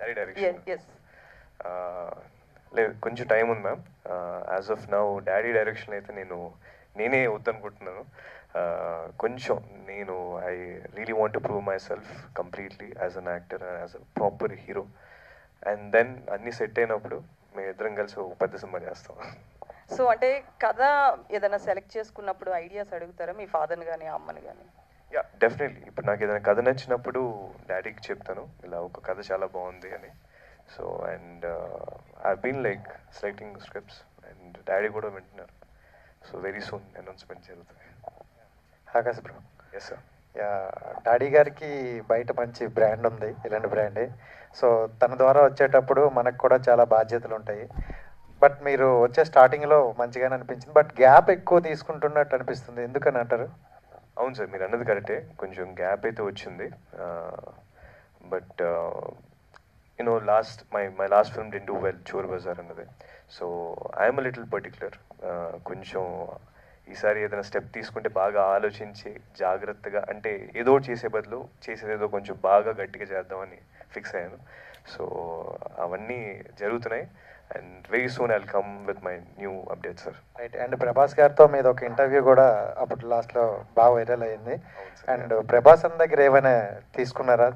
Daddy direction. Yes. లేదు, కొంచెం time ఉంది ma'am. As of now daddy direction అయితే నేనే వద్దనుకుంటున్నాను. కొంచెం I really want to prove myself completely as an actor, as a proper hero. And then అన్నీ set అయినప్పుడు మేము ఇద్దరం కలిసి ఒక పెద్ద సినిమా చేస్తాం. సో అంటే కథ ఏదైనా సెలెక్ట్ చేసుకున్నప్పుడు ఐడియాస్ అడుగుతారా మీ ఫాదర్ని కానీ అమ్మని కానీ? Yeah, definitely. ఇప్పుడు నాకు ఏదైనా కథ నచ్చినప్పుడు డాడీకి చెప్తాను, ఇలా ఒక కథ చాలా బాగుంది అని. So and I been like selecting scripts and daddy కూడా వింటున్నారు. సో వెరీ సూన్ అనౌన్స్మెంట్ జరుగుతుంది. Akash bro. Yes sir. Yeah, daddy గారికి బయట మంచి బ్రాండ్ ఉంది, ఇలాంటి బ్రాండే. సో తన ద్వారా వచ్చేటప్పుడు మనకు కూడా చాలా బాధ్యతలు ఉంటాయి. బట్ మీరు వచ్చే స్టార్టింగ్లో మంచిగానే అనిపించింది, బట్ గ్యాప్ ఎక్కువ తీసుకుంటున్నట్టు అనిపిస్తుంది, ఎందుకని అంటారు? అవును సార్, మీరు అన్నది కరెక్టే. కొంచెం గ్యాప్ అయితే వచ్చింది. But you know my last film did do well, Chor Bazaar అన్నది. So I'm a little particular. కొంచెం ఈసారి ఏదైనా స్టెప్ తీసుకుంటే బాగా ఆలోచించి జాగ్రత్తగా, అంటే ఏదో చేసే బదులు చేసేదేదో కొంచెం బాగా గట్టిగా చేద్దామని ఫిక్స్ అయ్యాను. సో అవన్నీ జరుగుతున్నాయి. And very soon I'll come with my new update sir. Right. And Prabhas గారితో మీద ఒక ఇంటర్వ్యూ కూడా అప్పుడు లాస్ట్లో బాగా వైరల్ అయింది. అండ్ ప్రభాస్ అన్న దగ్గర ఏమైనా తీసుకున్నారా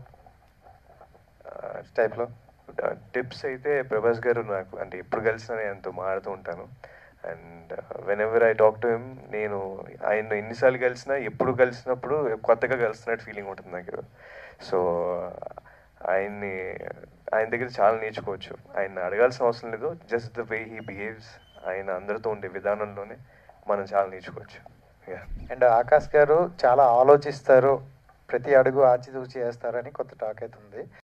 టైప్లో టిప్స్? అయితే ప్రభాస్ గారు నాకు, అంటే ఎప్పుడు కలిసినా నేను ఎంతో మాడుతూ ఉంటాను. And whenever I talk to him, నేను ఆయన ఎన్నిసార్లు కలిసినా, ఎప్పుడు కలిసినప్పుడు కొత్తగా కలుస్తున్నట్టు ఫీలింగ్ ఉంటుంది నాకు. సో ఆయన దగ్గర చాలా నేర్చుకోవచ్చు. ఆయన అడగాల్సిన అవసరం లేదు, just the way he behaves, ఆయన అందరితో ఉండే విధానంలోనే మనం చాలా నేర్చుకోవచ్చు. అండ్ ఆకాష్ గారు చాలా ఆలోచిస్తారు, ప్రతి అడుగు ఆచితూచి చేస్తారని కొత్త టాక్ అవుతుంది.